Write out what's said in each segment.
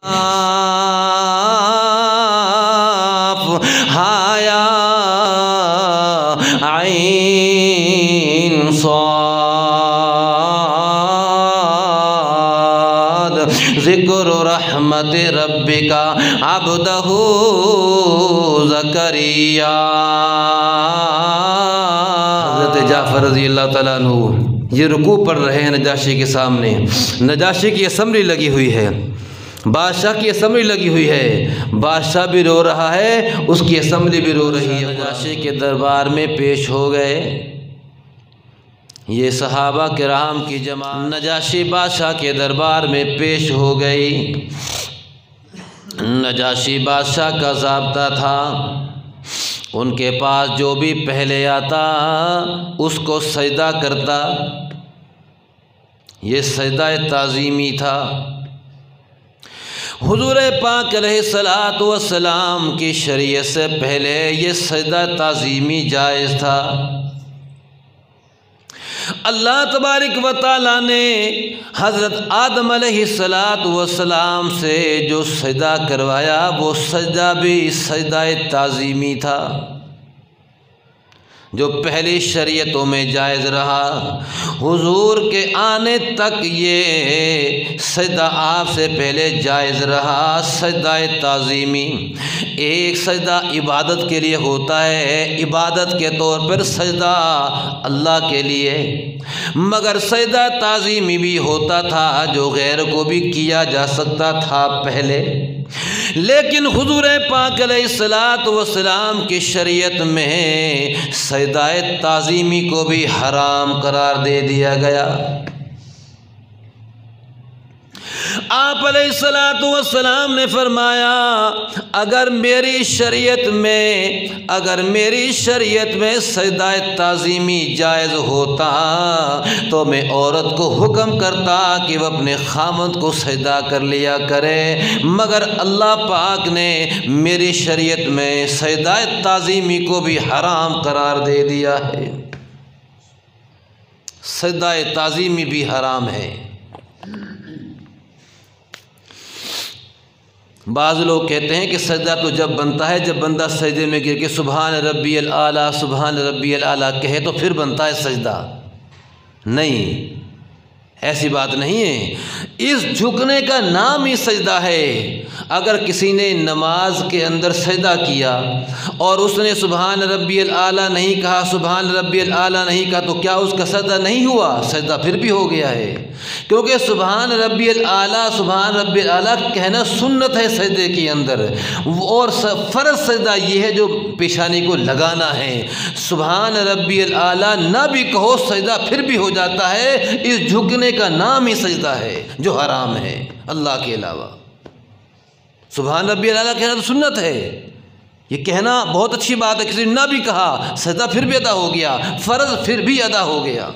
हाया आइन साद ज़िक्र रहमत रब्बिका अब्दहू ज़करिया। हज़रत जाफ़र रज़ी अल्लाह तआला अन्हु ये रुकू पढ़ रहे हैं नजाशी के सामने। नजाशी की असम्बली लगी हुई है, बादशाह की असम्बली लगी हुई है, बादशाह भी रो रहा है, उसकी असम्बली भी रो रही है। नजाशी के दरबार में पेश हो गए ये सहाबा किराम की जमात। नजाशी बादशाह के दरबार में पेश हो गई। नजाशी बादशाह का ज़ाब्ता था, उनके पास जो भी पहले आता उसको सजदा करता। ये सजदा ताज़ीमी था। हुज़ूर पाक अलैहिस्सलातु वस्सलाम की शरीयत से पहले ये सजदा ताज़ीमी जायज़ था। अल्लाह तबारक व तआला ने हज़रत आदम अलैहिस्सलातु वस्सलाम से जो सजदा करवाया वो सजदा भी सजदा ताज़ीमी था, जो पहली शरीयतों में जायज़ रहा। हुजूर के आने तक ये सजदा आपसे पहले जायज़ रहा, सजदा ताज़ीमी। एक सजदा इबादत के लिए होता है, इबादत के तौर पर सजदा अल्लाह के लिए, मगर सजदा ताज़ीमी भी होता था जो गैर को भी किया जा सकता था पहले। लेकिन हुज़ूर पाक अलैहिस्सलातु वस्सलाम की शरीयत में सजदा ताज़ीमी को भी हराम करार दे दिया गया। आप अलैहिस्सलातु वस्सलाम ने फरमाया अगर मेरी शरीयत में सजदा ताज़ीमी जायज़ होता तो मैं औरत को हुक्म करता कि वह अपने खामद को सजदा कर लिया करे, मगर अल्लाह पाक ने मेरी शरीयत में सजदा ताज़ीमी को भी हराम करार दे दिया है। सजदा ताज़ीमी भी हराम है। बाज़ लोग कहते हैं कि सजदा तो जब बनता है जब बंदा सजदे में गिर के सुभान रब्बियल आला सुभान रब्बियल आला कहे तो फिर बनता है सजदा। नहीं, ऐसी बात नहीं है। इस झुकने का नाम ही सजदा है। अगर किसी ने नमाज के अंदर सजदा किया और उसने सुभान रब्बियल आला नहीं कहा, सुभान रब्बियल आला नहीं कहा, तो क्या उसका सजदा नहीं हुआ? सजदा फिर भी हो गया है, क्योंकि सुभान रब्बियल आला कहना सुन्नत है सजदे के अंदर, और फ़र्ज़ सजदा ये है जो पेशानी को लगाना है। सुभान रब्बियल आला ना भी कहो सजदा फिर भी हो जाता है। इस झुकने का नाम ही सजदा है जो हराम है अल्लाह के अलावा। सुभान रब्बियल आला कहना तो सुन्नत है, ये कहना बहुत अच्छी बात है। किसी ने ना भी कहा सजदा फिर भी अदा हो गया, फ़र्ज़ फिर भी अदा हो गया।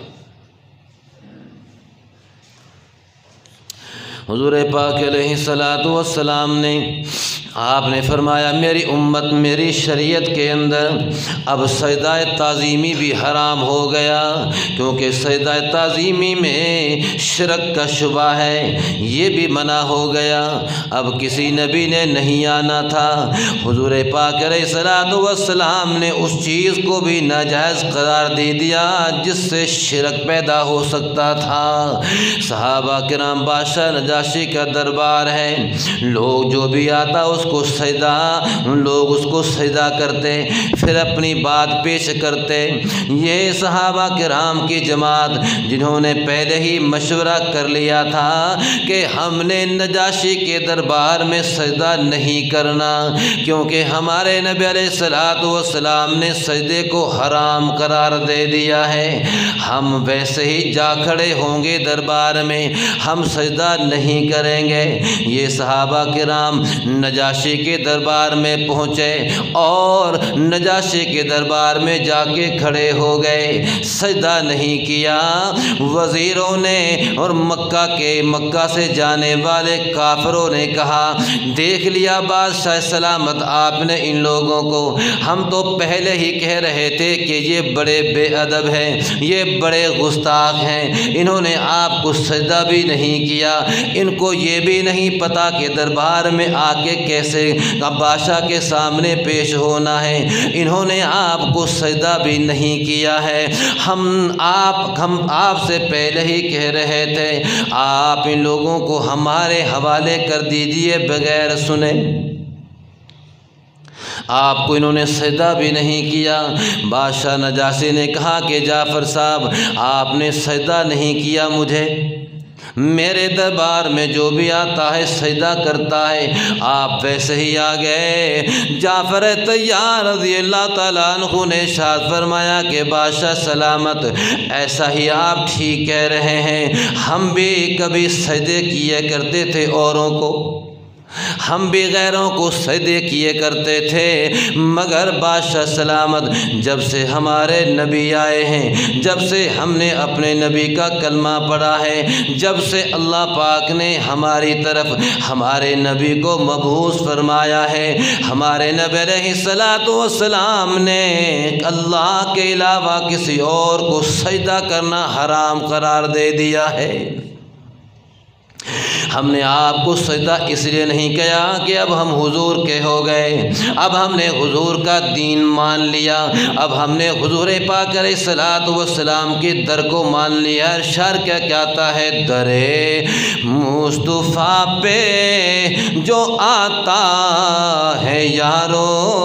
हुज़ूर पाक अलैहिस्सलातु वस्सलाम ने आपने फरमाया मेरी उम्मत मेरी शरीयत के अंदर अब सजदा ताज़ीमी भी हराम हो गया, क्योंकि सजदा ताज़ीमी में शिरक का शुबा है, ये भी मना हो गया। अब किसी नबी ने नहीं आना था। हुज़ूर पाक अलैहिस्सलातु वस्सलाम ने उस चीज़ को भी नाजायज़ करार दे दिया जिससे शिरक पैदा हो सकता था। सहाबा किराम बादशाह नजाशी का दरबार है, लोग जो भी आता उसको सजदा, लोग उसको सजदा करते, फिर अपनी बात पेश करते। ये सहाबा किराम की जमात जिन्होंने पहले ही मशवरा कर लिया था कि हमने नजाशी के दरबार में सजदा नहीं करना, क्योंकि हमारे नबी अलैहिस्सलातु वस्सलाम ने सजदे को हराम करार दे दिया है। हम वैसे ही जा खड़े होंगे दरबार में, हम सजदा नहीं करेंगे। ये सहाबा किराम नजाशी نجاشی کے دربار میں پہنچے اور نجاشی کے دربار میں جا کے کھڑے ہو گئے، سجدہ نہیں کیا۔ وزیروں نے اور مکہ سے جانے والے کافروں نے کہا، دیکھ لیا بادشاہ سلامت آپ نے ان لوگوں کو، ہم تو پہلے ہی کہہ رہے تھے کہ یہ بڑے بے ادب ہیں، یہ بڑے گستاخ ہیں، انہوں نے آپ کو سجدہ بھی نہیں کیا، ان کو یہ بھی نہیں پتہ کہ دربار میں آ کے کیسے بادشاہ کے سامنے پیش ہونا ہے، انہوں نے آپ کو سجدہ بھی نہیں کیا ہے۔ ہم آپ سے پہلے ہی کہہ رہے تھے، آپ ان لوگوں کو ہمارے حوالے کر دیجئے بغیر سنے، آپ کو انہوں نے سجدہ بھی نہیں کیا۔ بادشاہ نجاشی نے کہا کہ جعفر صاحب آپ نے سجدہ نہیں کیا، مجھے میرے دربار میں جو بھی آتا ہے سجدہ کرتا ہے، آپ ویسے ہی آ گئے۔ جعفر طیار رضی اللہ تعالیٰ عنہ نے ارشاد فرمایا کہ بادشاہ سلامت ایسا ہی آپ ٹھیک کہہ رہے ہیں، ہم بھی کبھی سجدے کیے کرتے تھے اوروں کو، ہم بھی غیروں کو سجدے کیے کرتے تھے، مگر بادشاہ سلامت جب سے ہمارے نبی آئے ہیں، جب سے ہم نے اپنے نبی کا کلمہ پڑھا ہے، جب سے اللہ پاک نے ہماری طرف ہمارے نبی کو مبعوث فرمایا ہے، ہمارے نبی علیہ الصلوۃ والسلام نے اللہ کے علاوہ کسی اور کو سجدہ کرنا حرام قرار دے دیا ہے۔ ہم نے آپ کو سجدہ اس لیے نہیں کیا کہ اب ہم حضور کے ہو گئے، اب ہم نے حضور کا دین مان لیا، اب ہم نے حضور پاک علیہ الصلوۃ والسلام کی در کو مان لیا۔ ارشاد کیا کہتا ہے، درے مصطفیٰ پہ جو آتا ہے یارو،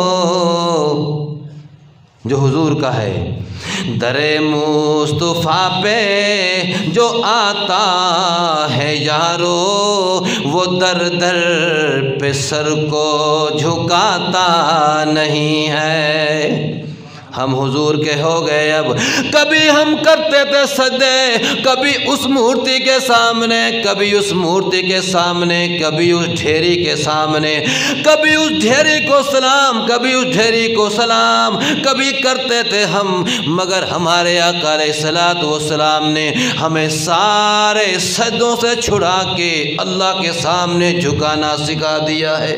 جو حضور کا ہے، درے مصطفیٰ پہ جو آتا ہے یارو، وہ در در پہ سر کو جھکاتا نہیں ہے۔ ہم حضور کے ہو گئے، اب کبھی ہم کرتے تھے سجدے، کبھی اس مورتی کے سامنے، کبھی اس مورتی کے سامنے، کبھی اس ڈھیری کے سامنے، کبھی اس ڈھیری کو سلام، کبھی اس ڈھیری کو سلام، کبھی کرتے تھے ہم، مگر ہمارے آقا علیہ الصلوۃ والسلام نے ہمیں سارے سجدوں سے چھڑا کے اللہ کے سامنے جھکانا سکھا دیا ہے۔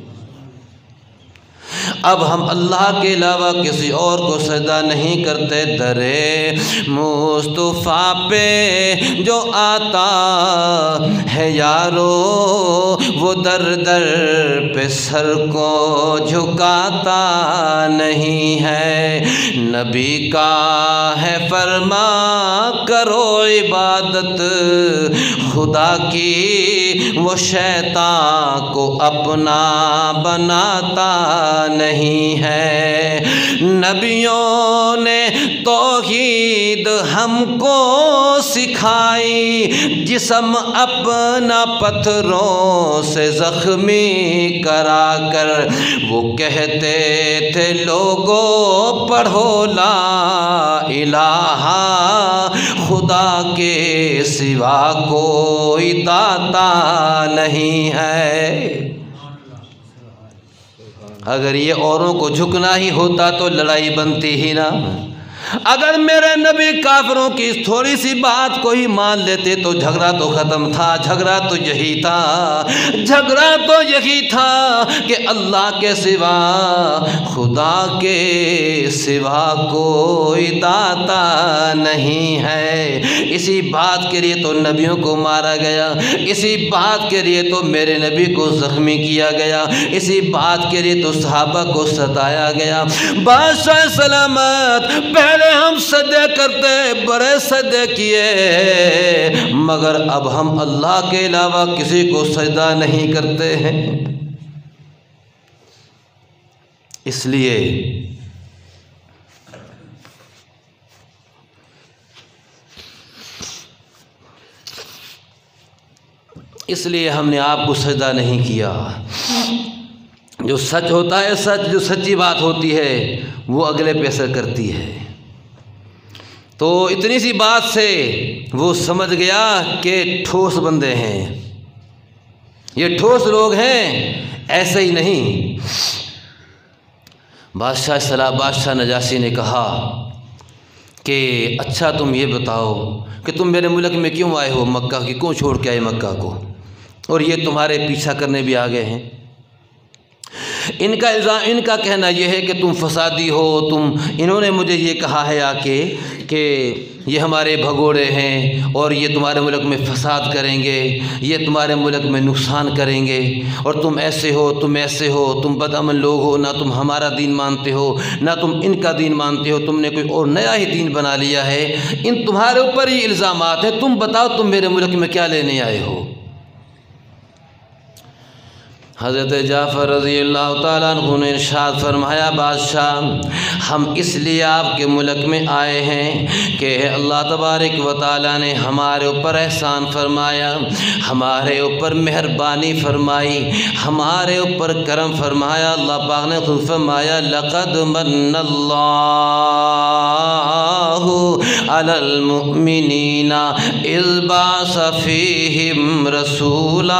اب ہم اللہ کے علاوہ کسی اور کو سجدہ نہیں کرتے۔ درے مصطفیٰ پہ جو آتا ہے یارو، وہ در در پہ سر کو جھکاتا نہیں ہے۔ نبی کا ہے فرما کرو عبادت خدا کی، وہ شیطان کو اپنا بناتا نہیں ہے۔ نبیوں نے توحید ہم کو سکھائی، جسم اپنا پتھروں سے زخمی کرا کر وہ کہتے تھے لوگوں پڑھو لا الہ، خدا کے سوا کوئی داتا نہیں ہے۔ اگر یہ اوروں کو جھکنا ہی ہوتا تو لڑائی بنتی ہی نہ۔ اگر میرے نبی کافروں کی اس تھوڑی سی بات کو ہی مان لیتے تو جھگڑا تو ختم تھا۔ جھگڑا تو یہی تھا، جھگڑا تو یہی تھا کہ اللہ کے سوا، خدا کے سوا کوئی داتا نہیں ہے۔ اسی بات کے لیے تو نبیوں کو مارا گیا، اسی بات کے لیے تو میرے نبی کو زخمی کیا گیا، اسی بات کے لیے تو صحابہ کو ستایا گیا۔ بادشاہ سلامت پہلے ہم سجدے کرتے، بڑے سجدے کیے، مگر اب ہم اللہ کے علاوہ کسی کو سجدہ نہیں کرتے ہیں۔ اس لیے ہم نے آپ کو سجدہ نہیں کیا۔ جو سچ ہوتا ہے، سچ جو سچی بات ہوتی ہے وہ اگلے پہ اثر کرتی ہے۔ تو اتنی سی بات سے وہ سمجھ گیا کہ ٹھوس بندے ہیں، یہ ٹھوس لوگ ہیں، ایسے ہی نہیں۔ بادشاہ نجاشی نے کہا کہ اچھا تم یہ بتاؤ کہ تم میرے ملک میں کیوں آئے ہو، مکہ کی کیوں چھوڑ کے آئے مکہ کو، اور یہ تمہارے پیچھا کرنے بھی آ گئے ہیں۔ ان کا الزام، ان کا کہنا یہ ہے کہ تم فسادی ہو، انہوں نے مجھے یہ کہا ہے آ کے کہ یہ ہمارے بھگوڑے ہیں اور یہ تمہارے ملک میں فساد کریں گے، یہ تمہارے ملک میں نقصان کریں گے، اور تم ایسے ہو، تم ایسے ہو، تم بدعمل لوگ ہو، نہ تم ہمارا دین مانتے ہو نہ تم ان کا دین مانتے ہو، تم نے کوئی اور نیا ہی دین بنا لیا ہے۔ ان تمہارے اوپر ہی الزامات ہیں، تم بتاؤ تم میرے ملک میں کیا لینے آئے ہو۔ حضرت جعفر رضی اللہ تعالیٰ عنہ نے ارشاد فرمایا، بادشاہ ہم اس لیے آپ کے ملک میں آئے ہیں کہ اللہ تبارک و تعالیٰ نے ہمارے اوپر احسان فرمایا، ہمارے اوپر مہربانی فرمائی، ہمارے اوپر کرم فرمایا۔ اللہ پاک نے خود فرمایا، لقد من اللہ علی المؤمنین اذ بعث فیہم رسولا۔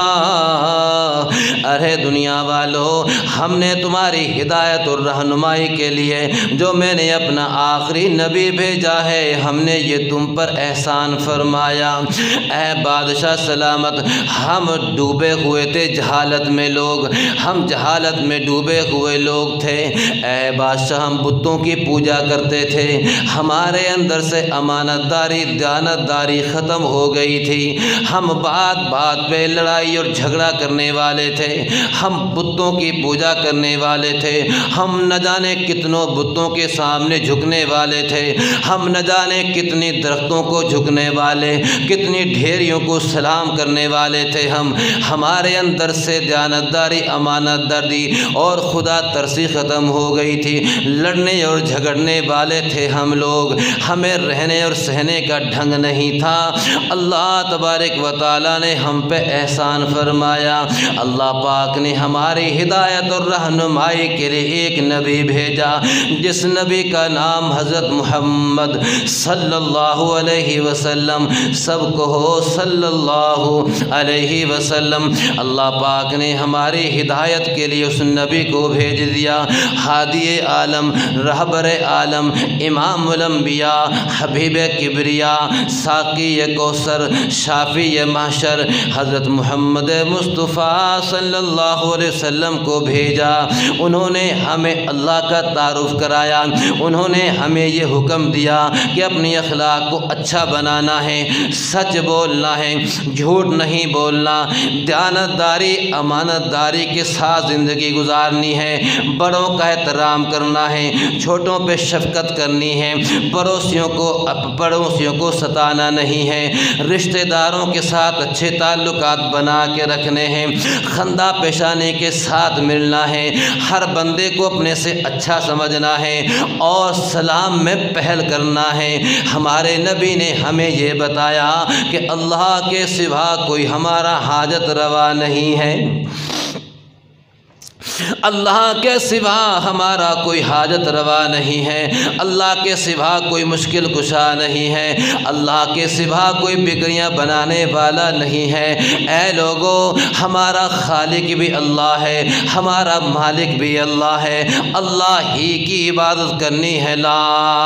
ارے دنیا والو، ہم نے تمہاری ہدایت اور رہنمائی کے لیے جو میں نے اپنا آخری نبی بھیجا ہے، ہم نے یہ تم پر احسان فرمایا۔ اے بادشاہ سلامت، ہم ڈوبے ہوئے تھے جہالت میں، ہم جہالت میں ڈوبے ہوئے لوگ تھے۔ اے بادشاہ، ہم بتوں کی پوجا کرتے تھے، ہمارے اندر سے امانت داری، دیانت داری ختم ہو گئی تھی، ہم بات بات پہ لڑائی اور جھگڑا کرنے والے تھے، ہم بتوں کی پوجا کرنے والے تھے، ہم نہ جانے کتنوں بتوں کے سامنے جھکنے والے تھے، ہم نہ جانے کتنی درختوں کو جھکنے والے، کتنی ڈھیریوں کو سلام کرنے والے تھے۔ ہمارے اندر سے دیانتداری، امانت داری اور خدا ترسی ختم ہو گئی تھی، لڑنے اور جھگڑنے والے تھے ہم لوگ، ہمیں رہنے اور سہنے کا ڈھنگ نہیں تھا۔ اللہ تبارک و تعالیٰ نے ہم پہ احسان فرمایا، اللہ پاک نے ہماری ہدایت اور رہنمائی کے لیے ایک نبی بھیجا، جس نبی کا نام حضرت محمد صلی اللہ علیہ وسلم، سب کہو صلی اللہ علیہ وسلم۔ اللہ پاک نے ہماری ہدایت کے لیے اس نبی کو بھیج دیا، ہادی عالم، رہبر عالم، امام الانبیاء، حبیب کبریا، ساقی کوثر، شافی محشر، حضرت محمد مصطفیٰ صلی اللہ علیہ وسلم کو بھیجا۔ انہوں نے ہمیں اللہ کا تعارف کرایا، انہوں نے ہمیں یہ حکم دیا کہ اپنی اخلاق کو اچھا بنانا ہے، سچ بولنا ہے، جھوٹ نہیں بولنا، دیانت داری، امانت داری کے ساتھ زندگی گزارنی ہے، بڑوں کا احترام کرنا ہے، چھوٹوں پہ شفقت کرنی ہے، پڑوسیوں کو ستانا نہیں ہے، رشتہ داروں کے ساتھ اچھے تعلقات بنا کے رکھنے ہیں، خندہ پیشانی کے ساتھ ملنا ہے، ہر بندے کو اپنے سے اچھا سمجھنا ہے اور سلام میں پہل کرنا ہے۔ ہمارے نبی نے ہمیں یہ بتایا کہ اللہ کے سوا کوئی ہمارا حاجت روا نہیں ہے، اللہ کے سوا ہمارا کوئی حاجت روا نہیں ہے، اللہ کے سوا کوئی مشکل کشا نہیں ہے، اللہ کے سوا کوئی بگڑیاں بنانے والا نہیں ہے۔ اے لوگو، ہمارا خالق بھی اللہ ہے، ہمارا مالک بھی اللہ ہے، اللہ ہی کی عبادت کرنی ہے۔ لا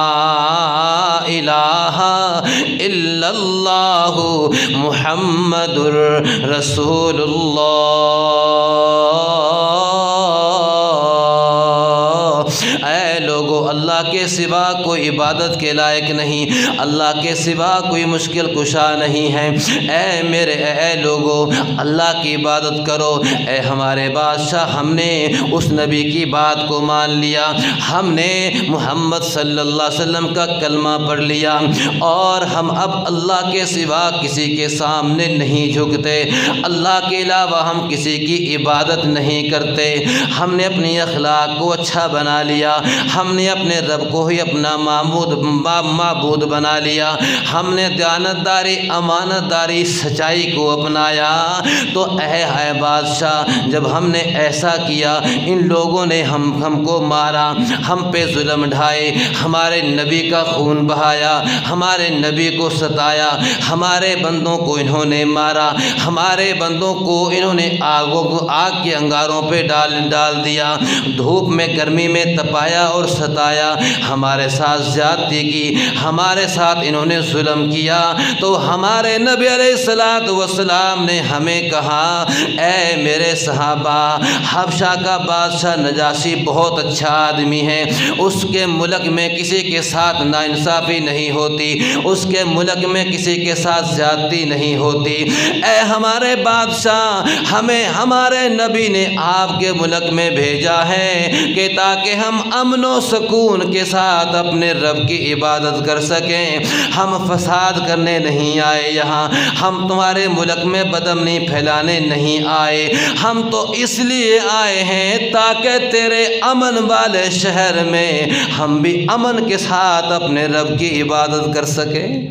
الہ الا اللہ محمد رسول اللہ۔ اے لوگو، اللہ کے سوا کوئی عبادت کے لائق نہیں، اللہ کے سوا کوئی مشکل کشا نہیں ہے۔ اے لوگو، اللہ کی عبادت کرو۔ اے ہمارے بادشاہ، ہم نے اس نبی کی بات کو مان لیا، ہم نے محمد صلی اللہ علیہ وسلم کا کلمہ پڑھ لیا، اور ہم اب اللہ کے سوا کسی کے سامنے نہیں جھکتے، اللہ کے علاوہ ہم کسی کی عبادت نہیں کرتے۔ ہم نے اپنی اخلاق کو اچھا بنا لیا، ہم نے اپنے رب کو ہی اپنا معبود بنا لیا، ہم نے دیانتداری، امانت داری، سچائی کو اپنایا، تو اے بادشاہ جب ہم نے ایسا کیا، ان لوگوں نے ہم کو مارا، ہم پہ ظلم ڈھائے، ہمارے نبی کا خون بہایا، ہمارے نبی کو ستایا، ہمارے بندوں کو انہوں نے مارا، ہمارے بندوں کو انہوں نے آگ کے انگاروں پہ ڈال دیا، دھوپ میں گرمی میں تپایا اور ستایا، ہمارے ساتھ زیادتی کی، ہمارے ساتھ انہوں نے ظلم کیا۔ تو ہمارے نبی علیہ السلام نے ہمیں کہا، اے میرے صحابہ، حبشہ کا بادشاہ نجاشی بہت اچھا آدمی ہے، اس کے ملک میں کسی کے ساتھ ناانصافی نہیں ہوتی، اس کے ملک میں کسی کے ساتھ زیادتی نہیں ہوتی، اے ہمارے بادشاہ، ہمیں ہمارے نبی نے آپ کے ملک میں بھیجا ہے کہ تاکہ ہم امن و سکون کے ساتھ اپنے رب کی عبادت کر سکیں، ہم فساد کرنے نہیں آئے یہاں، ہم تمہارے ملک میں بدامنی پھیلانے نہیں آئے، ہم تو اس لیے آئے ہیں تاکہ تیرے امن والے شہر میں ہم بھی امن کے ساتھ اپنے رب کی عبادت کر سکیں۔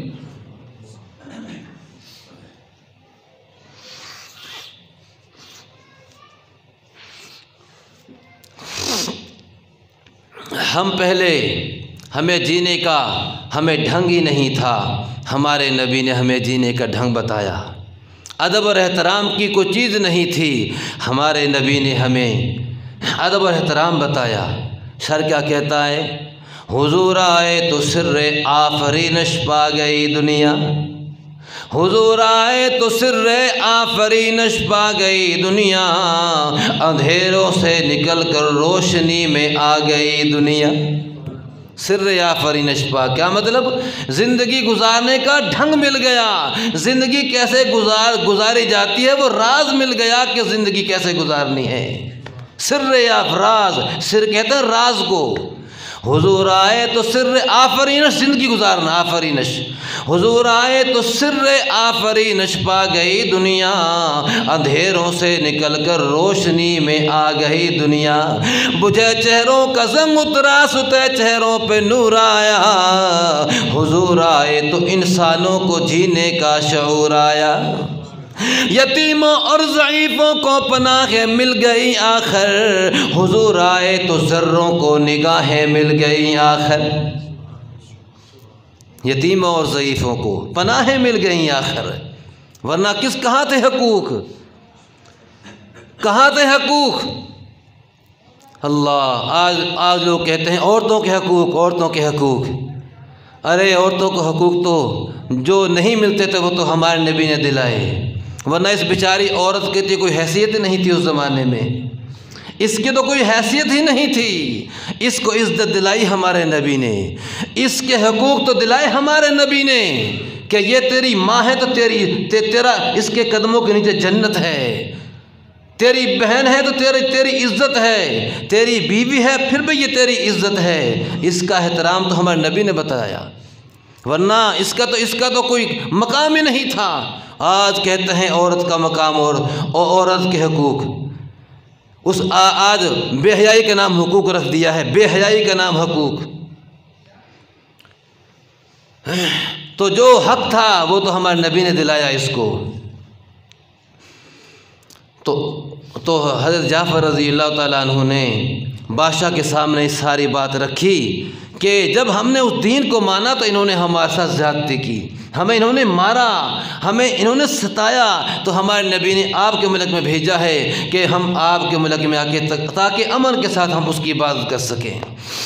ہم پہلے ہمیں جینے کا ہمیں ڈھنگ ہی نہیں تھا، ہمارے نبی نے ہمیں جینے کا ڈھنگ بتایا، ادب اور احترام کی کوئی چیز نہیں تھی، ہمارے نبی نے ہمیں ادب اور احترام بتایا۔ شر کیا کہتا ہے؟ حضور آئے تو سر آفرینش پا گئی دنیا، حضور آئے تو سر آفرینش پا گئی دنیا، اندھیروں سے نکل کر روشنی میں آ گئی دنیا۔ سر آفرینش پا، کیا مطلب؟ زندگی گزارنے کا ڈھنگ مل گیا، زندگی کیسے گزاری جاتی ہے وہ راز مل گیا کہ زندگی کیسے گزارنی ہے۔ سر راز، سر کہتے ہیں راز کو۔ حضور آئے تو سر آفرینش، زندگی گزارنا، آفرینش۔ حضور آئے تو سر آفرینش پا گئی دنیا، اندھیروں سے نکل کر روشنی میں آ گئی دنیا، بجھے چہروں کا زنگ اترا، ستے چہروں پہ نور آیا، حضور آئے تو انسانوں کو جینے کا شعور آیا، یتیموں اور ضعیفوں کو پناہیں مل گئی آخر، حضور آئے تو ذروں کو نگاہیں مل گئی آخر، یتیموں اور ضعیفوں کو پناہیں مل گئیں آخر، ورنہ کہاں تھے حقوق؟ کہاں تھے حقوق؟ اللہ، آج لوگ کہتے ہیں عورتوں کے حقوق، عورتوں کے حقوق۔ ارے عورتوں کو حقوق تو جو نہیں ملتے تھے وہ تو ہمارے نبی نے دلائے، ورنہ اس بیچاری عورت کے لیے کوئی حیثیت نہیں تھی اس زمانے میں، اس کی تو کوئی حیثیت ہی نہیں تھی، اس کو عزت دلائی ہمارے نبی نے، اس کے حقوق تو دلائے ہمارے نبی نے کہ یہ تیری ماں ہے تو تیرا اس کے قدموں کے نیچے جنت ہے، تیری بہن ہے تو تیری عزت ہے، تیری بیوی ہے پھر بھی یہ تیری عزت ہے، اس کا احترام تو ہمارے نبی نے بتایا، ورنہ اس کا تو کوئی مقام ہی نہیں تھا۔ آج کہتے ہیں عورت کا مقام اور عورت کے حقوق، آج بے حیائی کا نام حقوق رکھ دیا ہے، بے حیائی کا نام حقوق۔ تو جو حق تھا وہ تو ہمارے نبی نے دلایا اس کو۔ تو حضرت جعفر رضی اللہ تعالیٰ عنہ نے بادشاہ کے سامنے اس ساری بات رکھی کہ جب ہم نے اس دین کو مانا تو انہوں نے ہمارے ساتھ زیادتی کی، ہمیں انہوں نے مارا، ہمیں انہوں نے ستایا، تو ہمارے نبی نے آپ کے ملک میں بھیجا ہے کہ ہم آپ کے ملک میں آ کے تاکہ امن کے ساتھ ہم اس کی عبادت کر سکیں۔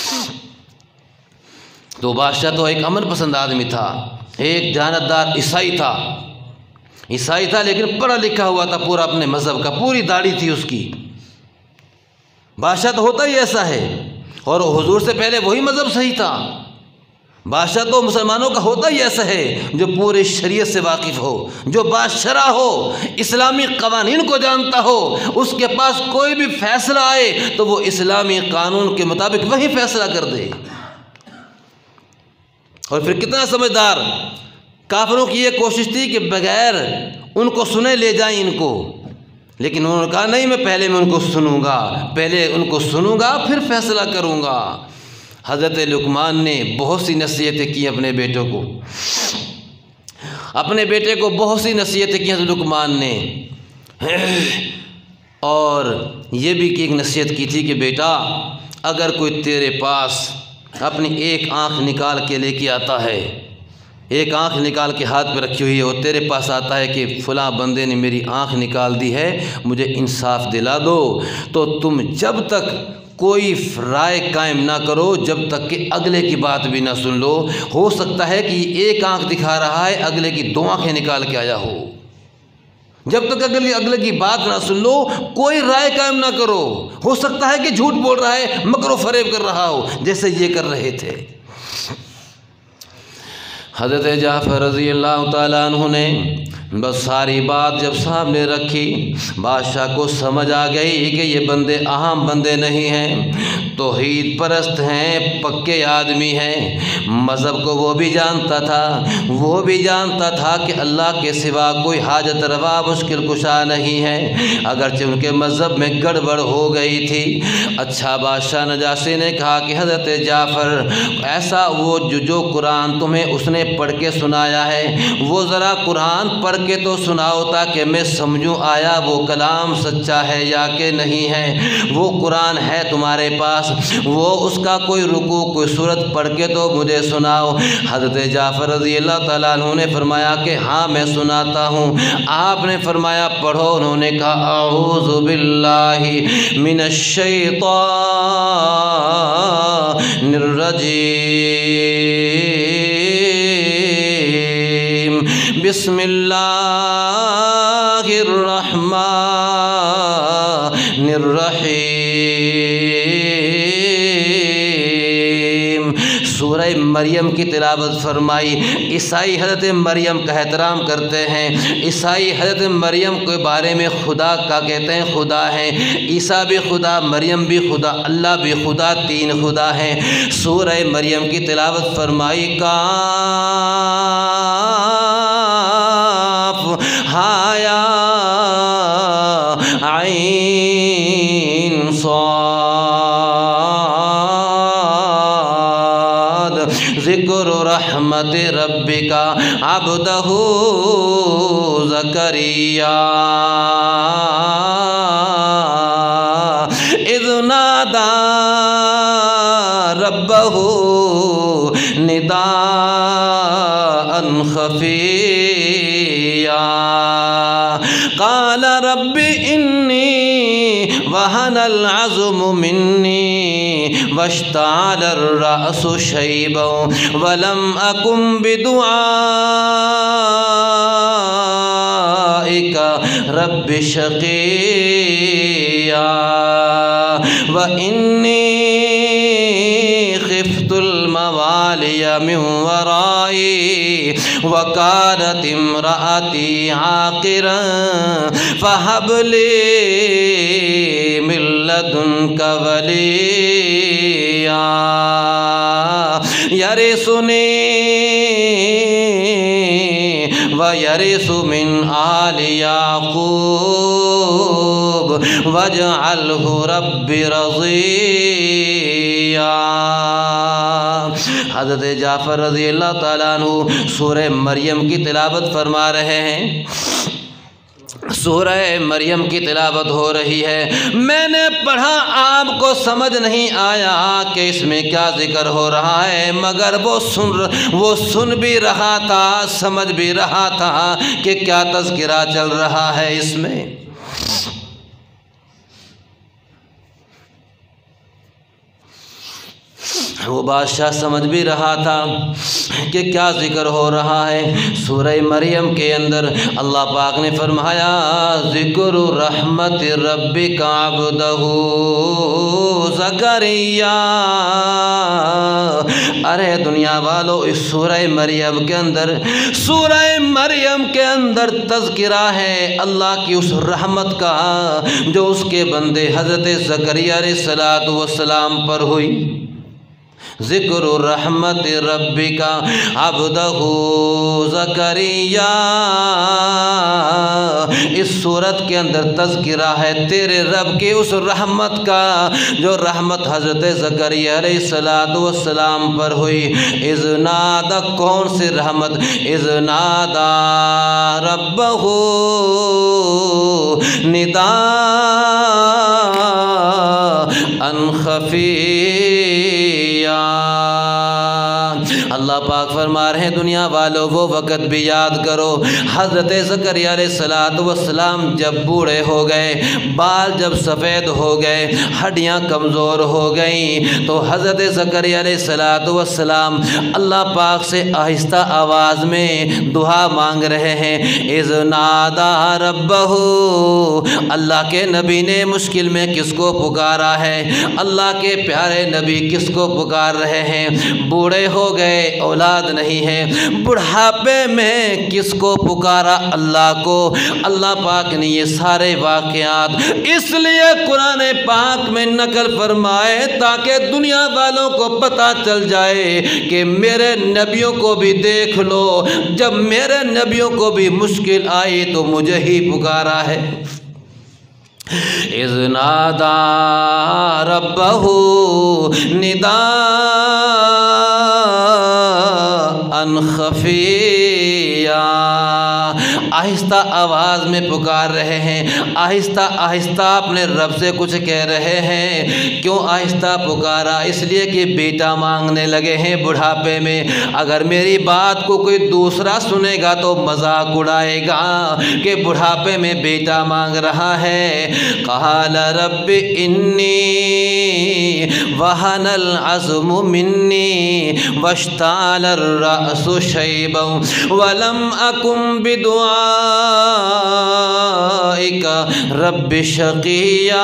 تو بادشاہ تو ایک امن پسند آدمی تھا، ایک جانتدار عیسائی تھا لیکن پڑھا لکھا ہوا تھا پورا اپنے مذہب کا، پوری داڑھی تھی اس کی۔ بادشاہ تو ہوتا ہی ایسا ہے، اور حضور سے پہلے وہی مذہب صحیح تھا۔ بادشاہ تو مسلمانوں کا ہوتا ہی ایسا ہے جو پورے شریعت سے واقف ہو، جو باشرع ہو، اسلامی قوانین کو جانتا ہو، اس کے پاس کوئی بھی فیصلہ آئے تو وہ اسلامی قانون کے مطابق وہی فیصلہ کر دے۔ اور پھر کتنا سمجھدار، کافروں کی یہ کوشش تھی کہ بغیر ان کو سنے لے جائیں ان کو، لیکن انہوں نے کہا نہیں، میں پہلے ان کو سنوں گا، پہلے ان کو سنوں گا پھر فیصلہ کروں گا۔ حضرت لقمان نے بہت سی نصیحتیں کی اپنے بیٹوں کو، اپنے بیٹے کو بہت سی نصیحتیں کی حضرت لقمان نے، اور یہ بھی کہ ایک نصیحت کی تھی کہ بیٹا اگر کوئی تیرے پاس اپنی ایک آنکھ نکال کے لے کے آتا ہے، ایک آنکھ نکال کے ہاتھ پہ رکھی ہوئی ہے اور تیرے پاس آتا ہے کہ فلاں بندے نے میری آنکھ نکال دی ہے، مجھے انصاف دلا دو، تو تم جب تک کوئی رائے قائم نہ کرو جب تک کہ اگلے کی بات بھی نہ سن لو۔ ہو سکتا ہے کہ ایک آنکھ دکھا رہا ہے، اگلے کی 2 آنکھیں نکال کے آیا ہو، جب تک اگلے کی بات نہ سن لو کوئی رائے قائم نہ کرو۔ ہو سکتا ہے کہ جھوٹ بول رہا ہے، مکر و فریب کر رہا ہو جیسے یہ کر رہے تھے۔ حضرت جعفر رضی اللہ تعالیٰ عنہ نے بس ساری بات جب سامنے رکھی، بادشاہ کو سمجھ آ گئی کہ یہ بندے عام بندے نہیں ہیں، توحید پرست ہیں، پکے آدمی ہیں، مذہب کو وہ بھی جانتا تھا، وہ بھی جانتا تھا کہ اللہ کے سوا کوئی حاجت روا مشکل کشا نہیں ہے، اگرچہ ان کے مذہب میں گڑبڑ ہو گئی تھی۔ اچھا بادشاہ نجاشی نے کہا کہ حضرت جعفر ایسا وہ جو قرآن تمہیں اس نے پڑھ کے سنایا ہے وہ ذرا قرآن پڑھ کے تو سناؤ تاکہ میں سمجھوں آیا وہ کلام سچا ہے یا کہ نہیں ہے۔ وہ قرآن ہے تمہارے پاس، وہ اس کا کوئی رکوع کوئی سورت پڑھ کے تو مجھے سناؤ۔ حضرت جعفر رضی اللہ تعالیٰ عنہ نے فرمایا کہ ہاں میں سناتا ہوں۔ آپ نے فرمایا پڑھو، انہوں نے کہا اعوذ باللہ من الشیطان الرجیم، بسم اللہ الرحمن الرحیم۔ سورہ مریم کی تلاوت فرمائی۔ عیسائی حضرت مریم کا احترام کرتے ہیں، عیسائی حضرت مریم کے بارے میں خدا کا کہتے ہیں خدا ہے، عیسیٰ بھی خدا، مریم بھی خدا، اللہ بھی خدا، 3 خدا ہیں۔ سورہ مریم کی تلاوت فرمائی۔ کاف ہا یا عین صاد، ذکر رحمت ربک عبدہ زکریا اذ نادى ربه نداء خفيا قال رب إني وهن العظم مني واشتعل الرأس شيبا ولم أكن بدعائك رب شقيا وإني خفت الموالي من ورائي وكانت امرأتي عاقرا فهب لي من لدنك وليا يرثني ويرث من آل يعقوب واجعله رب رضيا۔ حضرت جعفر رضی اللہ تعالیٰ عنہ سورہ مریم کی تلاوت فرما رہے ہیں، سورہ مریم کی تلاوت ہو رہی ہے۔ میں نے پڑھا، آپ کو سمجھ نہیں آیا کہ اس میں کیا ذکر ہو رہا ہے، مگر وہ سن بھی رہا تھا، سمجھ بھی رہا تھا کہ کیا تذکرہ چل رہا ہے اس میں۔ وہ بادشاہ سمجھ بھی رہا تھا کہ کیا ذکر ہو رہا ہے۔ سورہ مریم کے اندر اللہ پاک نے فرمایا ذکر رحمت ربک عبدہ زکریا۔ ارے دنیا والو، اس سورہ مریم کے اندر تذکرہ ہے اللہ کی اس رحمت کا جو اس کے بندے حضرت زکریا علیہ السلام پر ہوئی۔ ذکر رحمت ربک عبدہ زکریا، اس صورت کے اندر تذکرہ ہے تیرے رب کی اس رحمت کا جو رحمت حضرت زکریا علیہ السلام پر ہوئی۔ اذ نادى، کون سی رحمت؟ اذ نادى ربہ نداء خفیا۔ اللہ پاک فرما رہے ہیں دنیا والوں وہ وقت بھی یاد کرو، حضرت زکریا علیہ السلام جب بوڑھے ہو گئے، بال جب سفید ہو گئے، ہڈیاں کمزور ہو گئیں، تو حضرت زکریا علیہ السلام اللہ پاک سے آہستہ آواز میں دعا مانگ رہے ہیں۔ اذ نادى ربہ، اللہ کے نبی نے مشکل میں کس کو پکارا ہے؟ اللہ کے پیارے نبی کس کو پکار رہے ہیں؟ بوڑھے ہو گئے، اولاد نہیں ہے، بڑھاپے میں کس کو پکارا؟ اللہ کو۔ اللہ پاک نے یہ سارے واقعات اس لیے قرآن پاک میں نقل فرمائے تاکہ دنیا والوں کو پتہ چل جائے کہ میرے نبیوں کو بھی دیکھ لو، جب میرے نبیوں کو بھی مشکل آئی تو مجھے ہی پکارا ہے۔ اذ نادى ربہ نداء خفیا، آہستہ آواز میں پکار رہے ہیں، آہستہ آہستہ اپنے رب سے کچھ کہہ رہے ہیں۔ کیوں آہستہ پکارا؟ اس لیے کہ بیٹا مانگنے لگے ہیں بڑھاپے میں۔ اگر میری بات کو کوئی دوسرا سنے گا تو مذاق اڑائے گا کہ بڑھاپے میں بیٹا مانگ رہا ہے۔ قال رب انی وہن العظم منی واشتعل الرأس شیبا ولم اکن بدعائک رب شقیا۔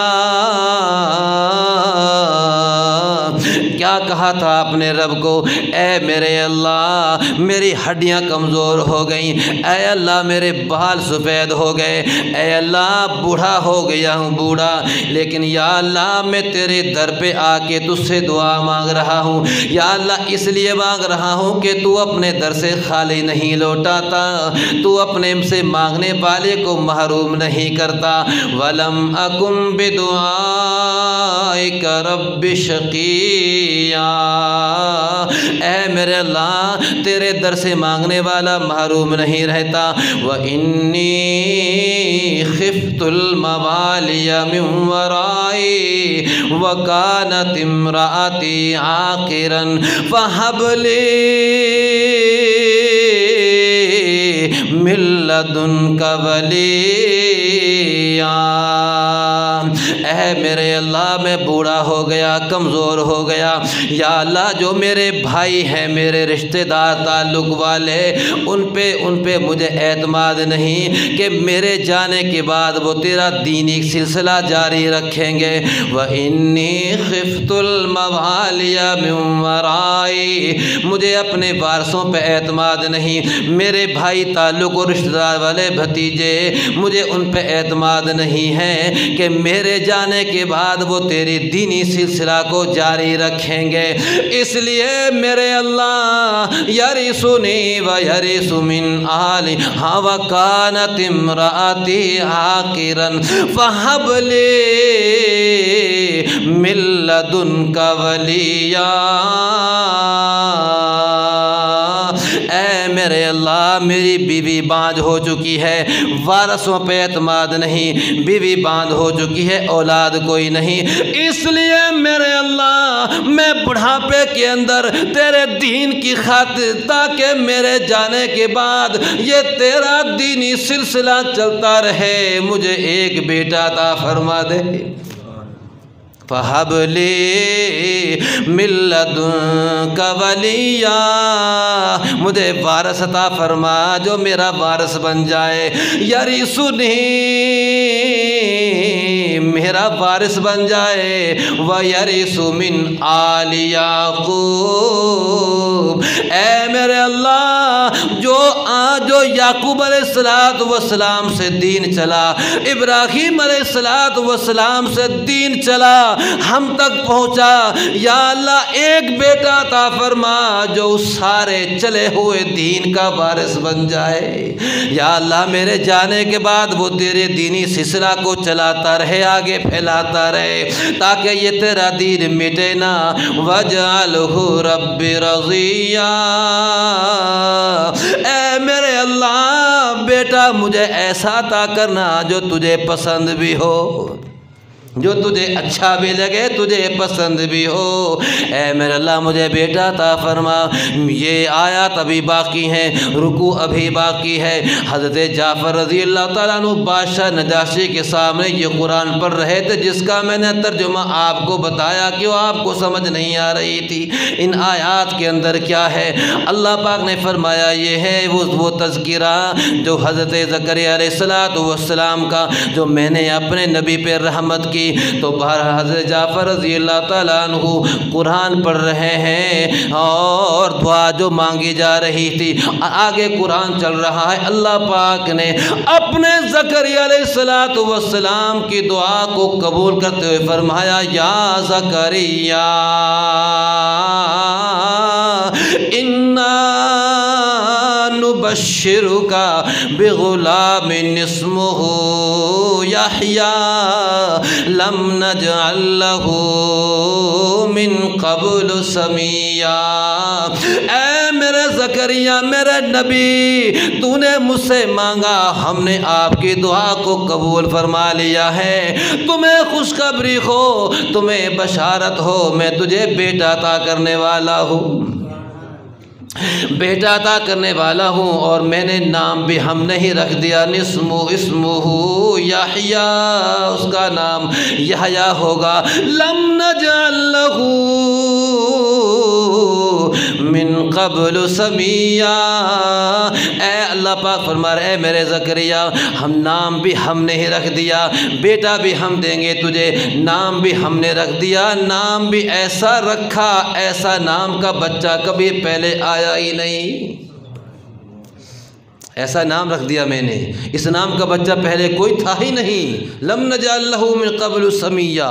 کیا کہا تھا اپنے رب کو؟ اے میرے اللہ، میری ہڈیاں کمزور ہو گئیں، اے اللہ میرے بال سفید ہو گئے، اے اللہ بوڑھا ہو گیا ہوں بوڑھا، لیکن یا اللہ میں تیرے در پہ آ کے تجھ سے دعا مانگ رہا ہوں۔ یا اللہ اس لیے مانگ رہا ہوں کہ تو اپنے در سے خالی نہیں لوٹاتا، تو اپنے سے مانگنے والے کو محروم نہیں کرتا۔ وَلَمْ أَكُمْ بِدُعَائِكَ رَبِّ شَقِيًّا، اے میرے اللہ تیرے در سے مانگنے والا محروم نہیں رہتا۔ وَإِنِّي خِفْتُ الْمَوَالِيَ مِنْ وَرَائِي وَكَانَتِ امْرَأَتِي عَاقِرًا فَهَبْ لِي مِن لَّدُنْكَ وَلِيًّا۔ اے میرے اللہ میں بوڑھا ہو گیا، کمزور ہو گیا، یا اللہ جو میرے بھائی ہیں، میرے رشتہ دار تعلق والے، ان پہ مجھے اعتماد نہیں کہ میرے جانے کے بعد وہ تیرا دینی سلسلہ جاری رکھیں گے۔ وَإِنِّي خِفْتُ الْمَوَالِيَ مِن وَرَائِي، مجھے اپنے وارثوں پہ اعتماد نہیں، میرے بھائی تعلق اور رشتہ دار والے بھتیجے، مجھے ان پہ اعتماد نہیں ہے کہ میرے جانے کے بعد وہ تیری دینی سلسلہ کو جاری رکھیں گے۔ اس لیے میرے اللہ یرثنی ویرث من آل وکانت امرأتی عاقرا فہب لی من لدنک ولیا۔ اے میرے اللہ میری بیوی باندھ ہو چکی ہے، وارثوں پہ اعتماد نہیں، بیوی باندھ ہو چکی ہے، اولاد کوئی نہیں، اس لیے میرے اللہ میں بڑھاپے کے اندر تیرے دین کی خاطر تاکہ میرے جانے کے بعد یہ تیرا دینی سلسلہ چلتا رہے، مجھے ایک بیٹا عطا فرما دے۔ فَهَبْ لِي مِن لَّدُنكَ وَلِيًّا، مجھے وارث عطا فرما جو میرا وارث بن جائے۔ یرثنی میرا وارث بن جائے وَيَرِثُ مِنْ آلِ یعقوب۔ اے میرے اللہ جو یعقوب علیہ السلام سے دین چلا، ابراہیم علیہ السلام سے دین چلا، ہم تک پہنچا، یا اللہ ایک بیٹا عطا فرما جو سارے چلے ہوئے دین کا وارث بن جائے۔ یا اللہ میرے جانے کے بعد وہ تیرے دینی سلسلہ کو چلاتا رہے، آگے پھیلاتا رہے، تاکہ یہ تیرا دین مٹے نہ۔ وَاجْعَلْهُ رَبِّ رَضِيًّا۔ اے میرے اللہ بیٹا مجھے ایسا عطا کرنا جو تجھے پسند بھی ہو، جو تجھے اچھا بھی لگے، تجھے پسند بھی ہو۔ اے میرے اللہ مجھے بیٹا عطا فرما۔ یہ آیات ابھی باقی ہیں، رکوع ابھی باقی ہے۔ حضرت جعفر رضی اللہ تعالیٰ عنہ بادشاہ نجاشی کے سامنے یہ قرآن پڑھ رہے تھے، جس کا میں نے ترجمہ آپ کو بتایا کہ وہ آپ کو سمجھ نہیں آ رہی تھی۔ ان آیات کے اندر کیا ہے؟ اللہ پاک نے فرمایا یہ ہے وہ تذکرہ جو حضرت زکریا علیہ السلام کا، جو میں نے اپنے نبی پہ رحمت کی۔ تو بہرحال حضرت جعفر رضی اللہ تعالیٰ عنہ قرآن پڑھ رہے ہیں اور دعا جو مانگی جا رہی تھی، آگے قرآن چل رہا ہے۔ اللہ پاک نے اپنے زکریا علیہ السلام کی دعا کو قبول کرتے ہوئے فرمایا یا زکریا اِنَّا نُبَشِّرُكَ بِغُلَامٍ اسْمُهُ يَحْيَىٰ لَمْ نَجْعَلْ لَهُ مِن قَبْلُ سَمِيًّا۔ اے میرے زکریا میرے نبی، تو نے مجھ سے مانگا، ہم نے آپ کی دعا کو قبول فرما لیا ہے۔ تمہیں خوشخبری ہو، تمہیں بشارت ہو، میں تجھے بیٹا عطا کرنے والا ہوں، بیٹا عطا کرنے والا ہوں، اور میں نے نام بھی ہم نہیں رکھ دیا، اسمہ یحییٰ، اس کا نام یحییٰ ہوگا۔ لم نجعل لہ من قبل سمیہ۔ اے اللہ پاک فرما رہے اے میرے زکریا، ہم نام بھی ہم نے ہی رکھ دیا، بیٹا بھی ہم دیں گے تجھے، نام بھی ہم نے رکھ دیا، نام بھی ایسا رکھا، ایسا نام کا بچہ کبھی پہلے آیا ہی نہیں، ایسا نام رکھ دیا میں نے، اس نام کا بچہ پہلے کوئی تھا ہی نہیں۔ لم نجعل لہ من قبل سمیہ۔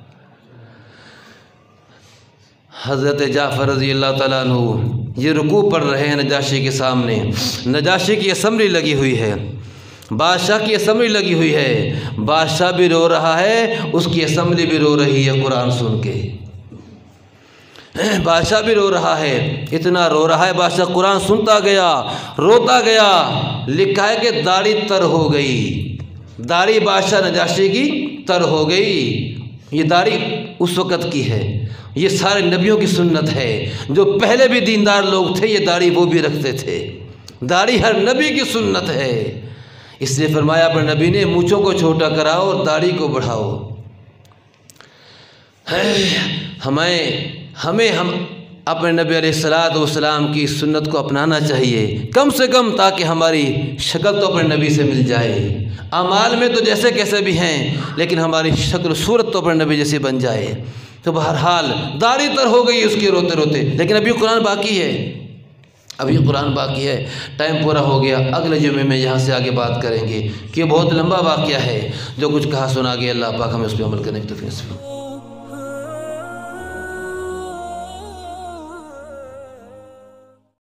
حضرت جعفر رضی اللہ تعالیٰ عنہ یہ رکوع پڑھ رہے ہیں نجاشی کے سامنے، نجاشی کی اسمبلی لگی ہوئی ہے، بادشاہ کی اسمبلی لگی ہوئی ہے، بادشاہ بھی رو رہا ہے، اس کی اسمبلی بھی رو رہی ہے قرآن سن کے، بادشاہ بھی رو رہا ہے، اتنا رو رہا ہے بادشاہ قرآن سنتا گیا، روتا گیا۔ لکھا ہے کہ داڑھی تر ہو گئی، داڑھی بادشاہ نجاشی کی تر ہو گئی۔ یہ داڑھی اس وقت کی ہے، یہ سارے نبیوں کی سنت ہے، جو پہلے بھی دیندار لوگ تھے یہ داڑھی وہ بھی رکھتے تھے، داڑھی ہر نبی کی سنت ہے۔ اس لیے فرمایا اپنے نبی نے مونچھوں کو چھوٹا کراؤ اور داڑھی کو بڑھاؤ۔ ہمیں اپنے نبی علیہ السلام کی سنت کو اپنانا چاہیے، کم سے کم، تاکہ ہماری شکل تو اپنے نبی سے مل جائے۔ اعمال میں تو جیسے کیسے بھی ہیں، لیکن ہماری شکل و صورت تو اپنے نبی جیسی بن جائے۔ تو بہرحال داڑھی تر ہو گئی اس کی روتے روتے، لیکن ابھی قرآن باقی ہے، ابھی قرآن باقی ہے۔ ٹائم پورا ہو گیا، اگلے جمعے میں یہاں سے آگے بات کریں گے کہ بہت لمبا واقعہ ہے، جو کچھ کہا سنا گیا، اللہ پاک ہمیں اس پہ عمل کرنے کی توفیق نصیب فرمائے۔